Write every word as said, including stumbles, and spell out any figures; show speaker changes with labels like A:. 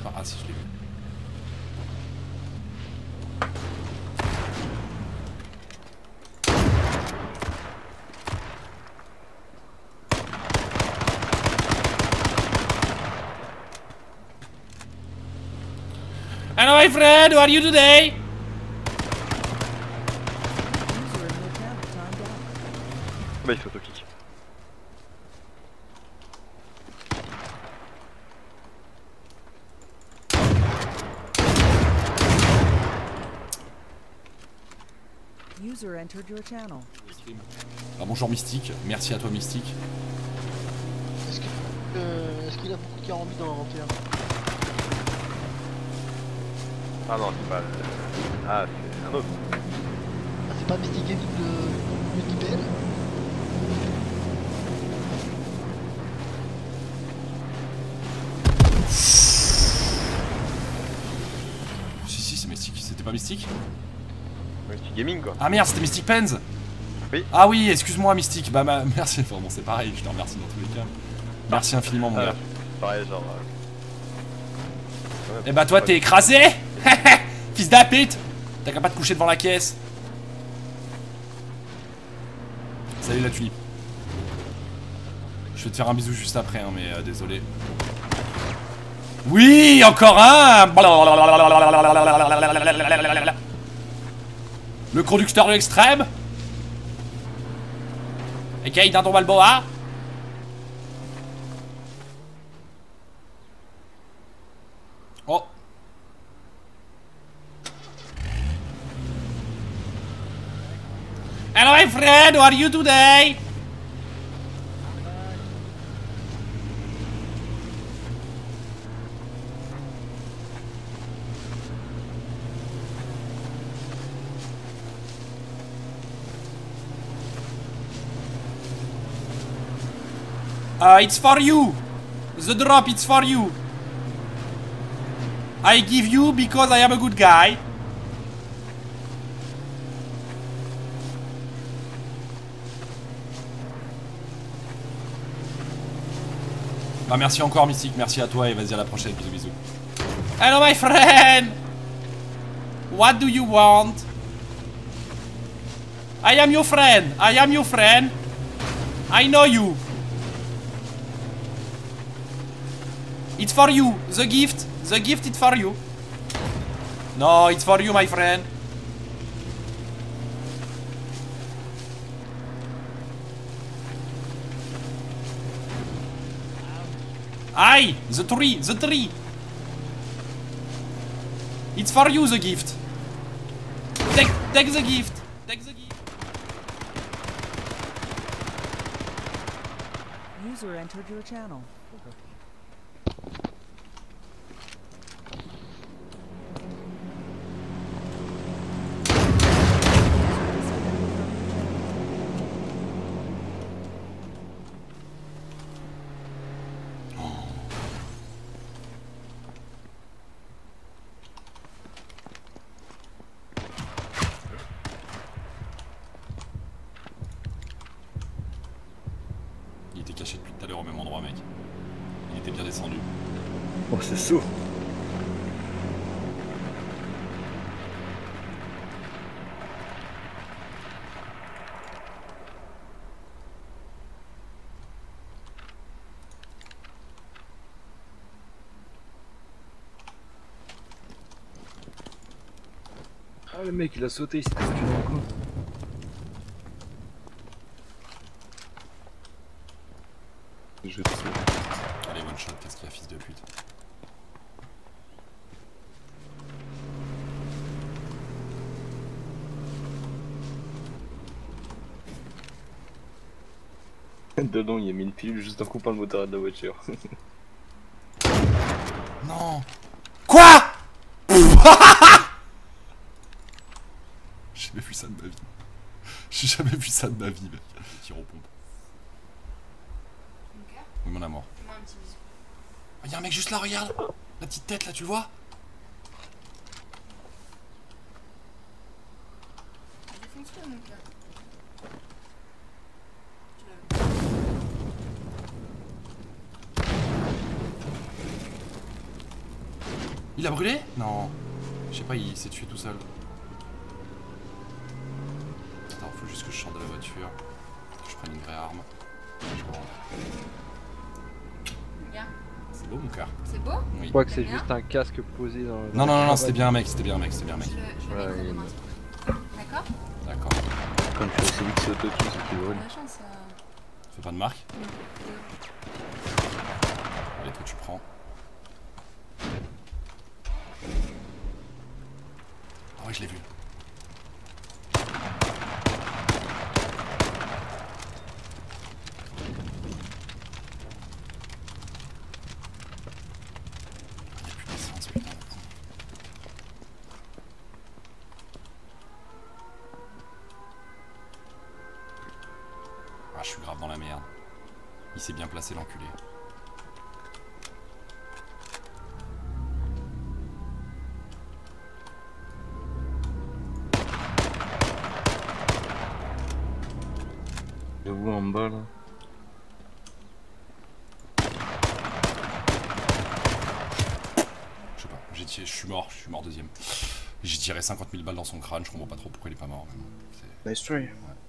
A: pas. Ah si, je l'ai vu. Hello my friend, how are you today?
B: Bah il faut auto-kick.
C: User entered your channel.
A: Ah bonjour Mystique, merci à toi Mystique.
D: Est-ce qu'il euh, est qu'il a beaucoup de carambis dans le vingt et un?
B: Ah non, c'est pas... Ah, c'est un autre.
D: Ah, c'est pas Mystic Gaming de de I P L?
A: Si si, c'est Mystique, c'était pas Mystique?
B: Mystic Gaming quoi.
A: Ah merde, c'était Mystic Pens.
B: Oui.
A: Ah oui, excuse-moi Mystique, bah ma... merci, enfin bon c'est pareil, je te remercie dans tous les cas. Merci infiniment mon
B: Ah,
A: gars.
B: pareil genre... Euh... Ouais,
A: Et bah toi t'es écrasé. Fils d'apite. T'as qu'à pas te coucher devant la caisse. Salut la tulipe. Je vais te faire un bisou juste après hein, mais euh, désolé. Oui, encore un. Le conducteur de l'extrême. Ok, Dindon Balboa. Oh. Hello my friend, how are you today? Uh, it's for you. The drop, it's for you. I give you because I am a good guy. Bah merci encore Mystique, merci à toi et vas-y à la prochaine, bisous bisous. Hello my friend. What do you want? I am your friend, I am your friend. I know you. It's for you, the gift, the gift it's for you. No, it's for you my friend. Aye, the tree, the tree. It's for you the gift. Take, take the gift, take the gift.
C: User entered your channel.
A: Il était caché depuis tout à l'heure au même endroit mec. Il était bien descendu.
B: Oh c'est saut. Ah le mec il a sauté, il s'est foutu dans le coin. Je te souhaite.
A: Allez one shot, qu'est-ce qu'il y a fils de pute.
B: Dedans il a mis une pilule juste en coupant le moteur de la voiture.
A: Non. Quoi? J'ai jamais vu ça de ma vie. J'ai jamais vu ça de ma vie mec. Le tir aux pompes. Oui mon amour. Il y a un mec juste là, regarde. La petite tête là, tu le vois? Il a brûlé? Non. Je sais pas, il s'est tué tout seul. Attends, faut juste que je sorte de la voiture. Que je prenne une vraie arme. Je rentre.
E: Regarde.
A: C'est beau mon cœur.
E: C'est beau?
A: Oui.
F: Je crois que c'est
E: T'aimes bien
F: juste un casque posé dans.
A: Non, non, non, non, c'était bien un mec, c'était bien un mec, c'était bien un mec.
E: Je le, je le
F: Ouais,
E: mettrai
F: il est
E: demain. D'accord?
A: D'accord.
G: Quand tu fais assez vite, c'est autotune, c'est plus drôle.
E: La chance. Euh...
A: Fais pas de marque.
E: Non.
A: Allez, toi tu prends. Ah ouais, je l'ai vu. Il n'y a plus d'essence, putain. Ah, je suis grave dans la merde. Il s'est bien placé, l'enculé.
G: Je vous en bas là.
A: Je sais pas, j'ai tiré, je suis mort, je suis mort deuxième. J'ai tiré cinquante mille balles dans son crâne, je comprends pas trop pourquoi il est pas mort.
G: Nice try.
A: Ouais.